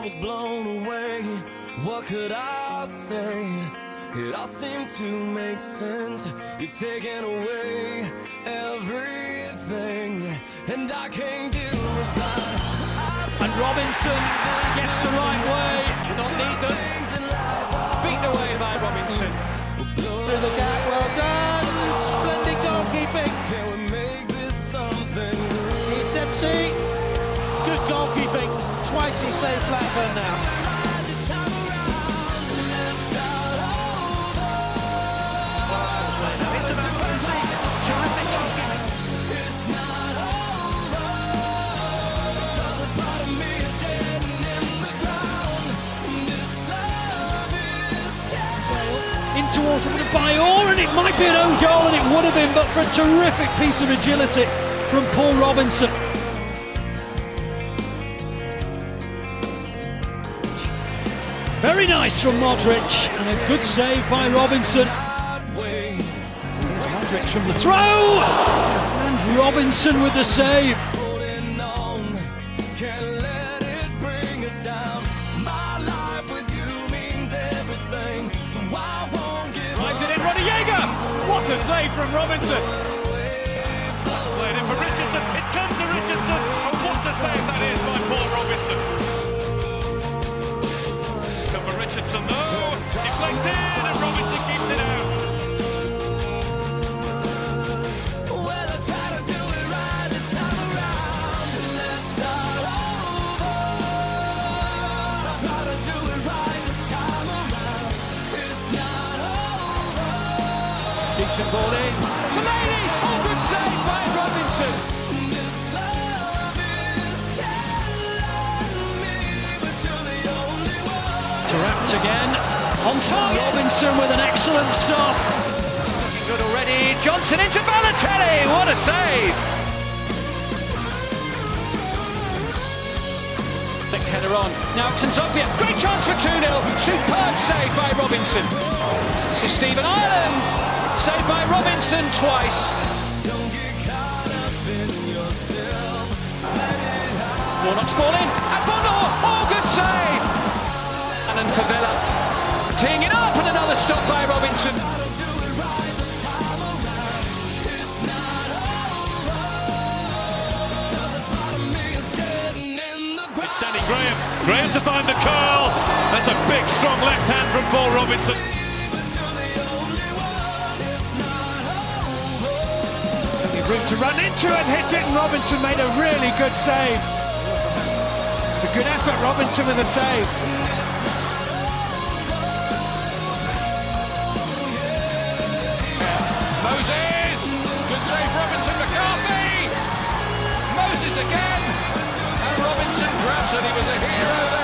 was blown away. What could I say? It all seemed to make sense. You've taken away everything, and I can't deal with that. And Robinson gets the right way. Do not need them. Beaten away by Robinson. Through the gap, well done. Splendid goalkeeping. Can we make this something? Here's Dempsey. Good goalkeeping. Twice he saved Blackburn now. Into Van Persie. Terrific goalkeeping. In towards him with Bayor, and it might be an own goal, and it would have been, but for a terrific piece of agility from Paul Robinson. Very nice from Modric, and a good save by Robinson. Here's Modric from the throw, and Robinson with the save. What a save from Robinson! That's played in for Richardson. It's come to Richardson. And what a save that is by Paul Robinson. Come for Richardson though. Deflected and Robinson keeps it out. Well, I try to do it right this time around. Let's start over. I try to do it right this time around. It's not over. Decent ball in. Fellaini! Oh, good save by Robinson. This love is killing me, but you're the only one. Interrupt again. On target. Robinson with an excellent stop. Looking good already. Johnson into Balotelli. What a save. Flicked header on. Now it's Zobia. Great chance for 2-0. Superb save by Robinson. This is Stephen Ireland. Saved by Robinson twice. Don't get caught up in yourself. Warnock's ball in. And Bono. Oh, good save. And then for Villa. Teeing it up, and another stop by Robinson. It's Danny Graham. Graham to find the curl. That's a big, strong left hand from Paul Robinson. Room to run into and hit it, and Robinson made a really good save. It's a good effort, Robinson with a save. Moses! Good save, Robinson. McCarthy! Moses again! And Robinson grabs it. He was a hero there.